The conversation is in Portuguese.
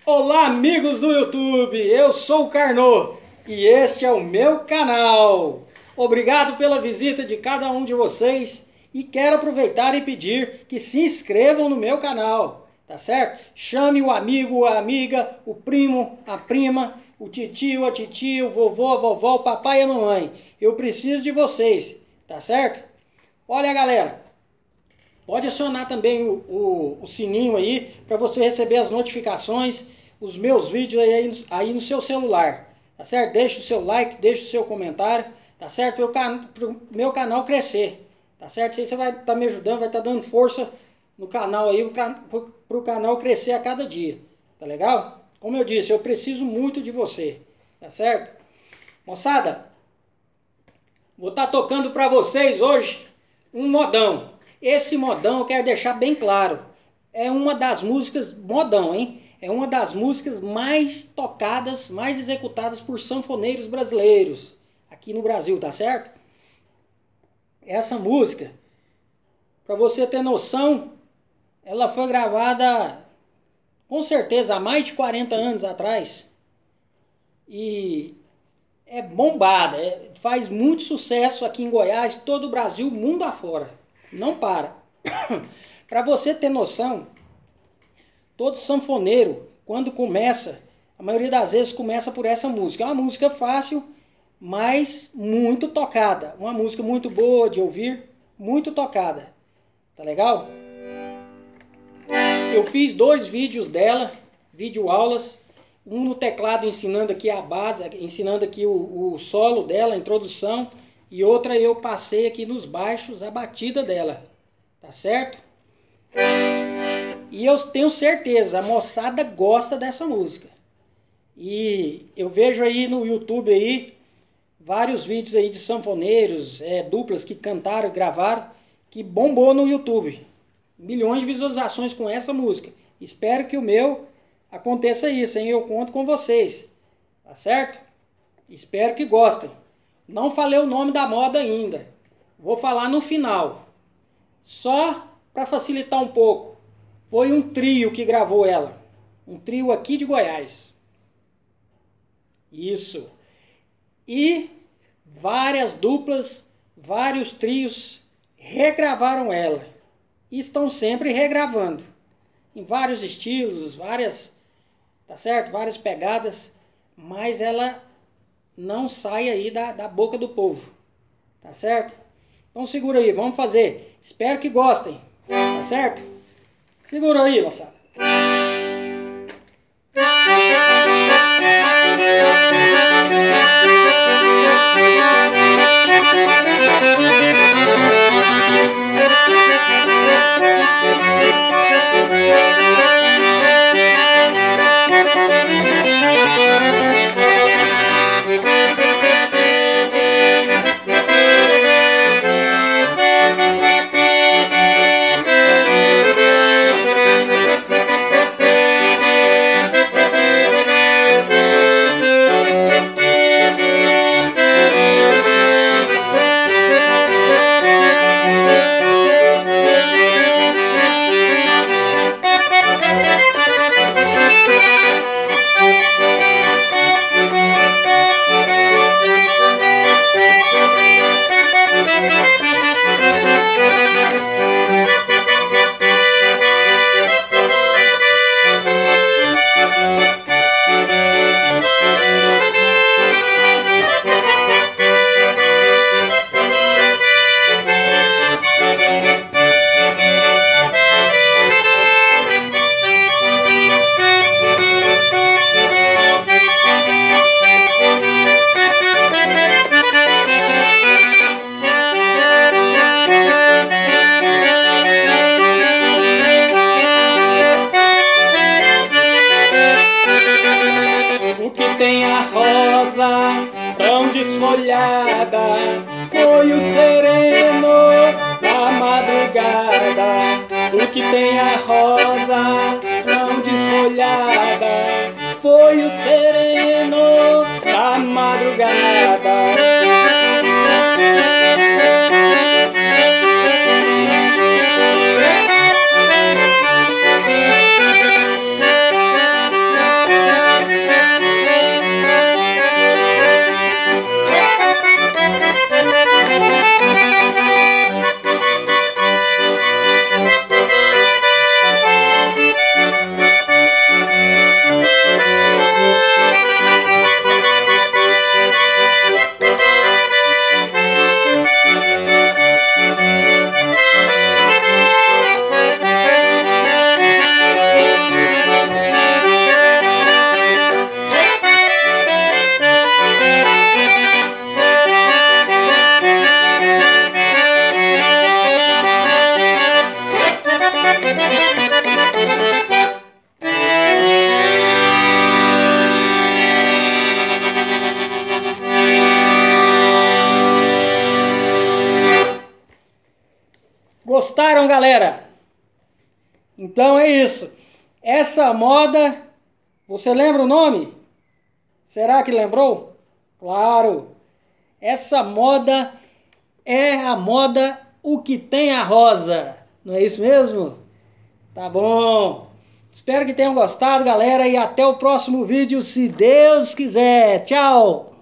Olá, amigos do YouTube, eu sou o Carnô e este é o meu canal. Obrigado pela visita de cada um de vocês e quero aproveitar e pedir que se inscrevam no meu canal, tá certo? Chame o amigo, a amiga, o primo, a prima, o titio, a titia, o vovô, a vovó, o papai e a mamãe. Eu preciso de vocês, tá certo? Olha, galera, pode acionar também o sininho aí para você receber as notificações, os meus vídeos aí no seu celular, tá certo? Deixa o seu like, deixa o seu comentário, tá certo? Para o meu canal crescer, tá certo? Isso aí você vai estar me ajudando, vai estar dando força no canal aí para o canal crescer a cada dia, tá legal? Como eu disse, eu preciso muito de você, tá certo? Moçada, vou estar tocando para vocês hoje um modão. Esse modão eu quero deixar bem claro, é uma das músicas, modão, hein? É uma das músicas mais tocadas, mais executadas por sanfoneiros brasileiros, aqui no Brasil, tá certo? Essa música, para você ter noção, ela foi gravada, com certeza, há mais de 40 anos atrás. E é bombada, faz muito sucesso aqui em Goiás, todo o Brasil, mundo afora. Não para. Para você ter noção, todo sanfoneiro, quando começa, a maioria das vezes começa por essa música. É uma música fácil, mas muito tocada. Uma música muito boa de ouvir, muito tocada. Tá legal? Eu fiz 2 vídeos dela, vídeo aulas. Um no teclado ensinando aqui a base, ensinando aqui o solo dela, a introdução. E outra eu passei aqui nos baixos a batida dela. Tá certo? E eu tenho certeza, a moçada gosta dessa música. E eu vejo aí no YouTube aí vários vídeos aí de sanfoneiros, duplas que cantaram, gravaram, que bombou no YouTube. Milhões de visualizações com essa música. Espero que o meu aconteça isso, hein? Eu conto com vocês. Tá certo? Espero que gostem. Não falei o nome da moda ainda. Vou falar no final. Só para facilitar um pouco. Foi um trio que gravou ela. Um trio aqui de Goiás. Isso. E várias duplas, vários trios regravaram ela. E estão sempre regravando. Em vários estilos, várias, tá certo? Várias pegadas. Mas ela não sai aí da boca do povo. Tá certo? Então segura aí, vamos fazer. Espero que gostem. Tá certo? Segura aí, moçada. O que tem a rosa tão desfolhada foi o sereno da madrugada. O que tem a rosa tão desfolhada foi o sereno da madrugada. Gostaram, galera? Então é isso. Essa moda, você lembra o nome? Será que lembrou? Claro. Essa moda é a moda O Que Tem a Rosa. Não é isso mesmo? Tá bom. Espero que tenham gostado, galera, e até o próximo vídeo, se Deus quiser. Tchau!